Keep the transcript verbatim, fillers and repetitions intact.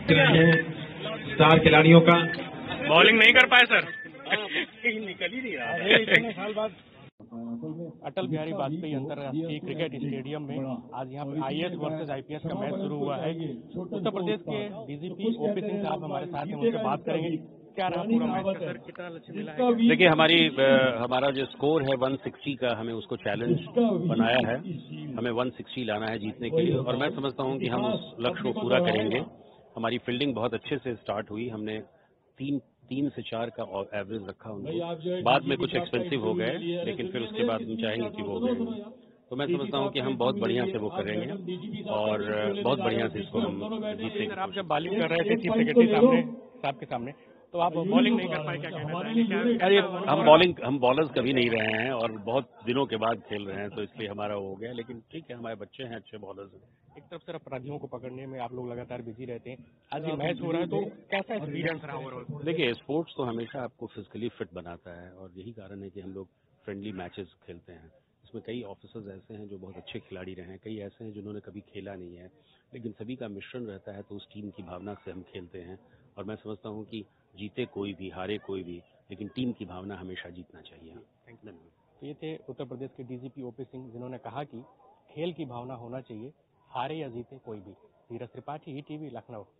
Star खिलाड़ियों का bowling नहीं कर पाए सर। निकल ही नहीं रहा साल बाद। अटल बिहारी वाजपेयी अंतर्राष्ट्रीय क्रिकेट स्टेडियम में आज यहाँ पे आईएएस वर्सेस आईपीएस का मैच शुरू हुआ है। उत्तर प्रदेश के डीजीपी ओपी सिंह साहब हमारे साथ हैं, उनसे बात करेंगे क्या रहा पूरा मैच का सर, कितना लक्ष्य मिला है। देखिए, हमारी हमारा जो स्कोर है एक सौ साठ का, हमें उसको चैलेंज बनाया है। हमें एक सौ साठ लाना है जीतने के लिए, और मैं समझता हूं कि हम उस लक्ष्य को पूरा करेंगे। हमारी फील्डिंग बहुत अच्छे से स्टार्ट हुई। हमने तीन तीन से चार का एवरेज रखा उनको, बाद में कुछ एक्सपेंसिव हो गए, लेकिन फिर उसके बाद हम चाहेंगे कि वो गए। तो मैं समझता हूं कि हम बहुत बढ़िया से वो करेंगे और बहुत बढ़िया से इसको हम जीतेंगे। आप जब बॉलिंग कर रहे थे चीफ सेक्रेटरी सामने साहब के सामने, तो आप बॉलिंग नहीं कर पाए, क्या कहना चाहिए? अरे हम बॉलिंग हम बॉलर्स कभी नहीं रहे हैं और बहुत दिनों के बाद खेल रहे हैं, तो इसलिए हमारा हो गया। लेकिन ठीक है, हमारे बच्चे हैं, अच्छे बॉलर्स हैं। एक तरफ से अपराधियों को पकड़ने में आप लोग लगातार बिजी रहते हैं, आज ये मैच हो रहा है तो कैसा एक्सपीरियंस रहा ओवरऑल? देखिए, स्पोर्ट्स तो हमेशा आपको फिजिकली फिट बनाता है, और यही कारण है कि हम लोग फ्रेंडली मैचेस खेलते हैं। इसमें कई ऑफिसर्स ऐसे हैं जो बहुत अच्छे खिलाड़ी रहे हैं, कई ऐसे हैं जिन्होंने कभी खेला नहीं है, लेकिन सभी का मिश्रण रहता है, तो उस टीम की भावना से हम खेलते हैं। और मैं समझता हूं कि जीते कोई भी, हारे कोई भी, लेकिन टीम की भावना हमेशा जीतना चाहिए। Thank you. तो ये थे उत्तर प्रदेश के डीजीपी ओपी सिंह, जिन्होंने कहा कि खेल की भावना होना चाहिए, हारे या जीते कोई भी। Dhiraj Tripathi, E TV, Lucknow.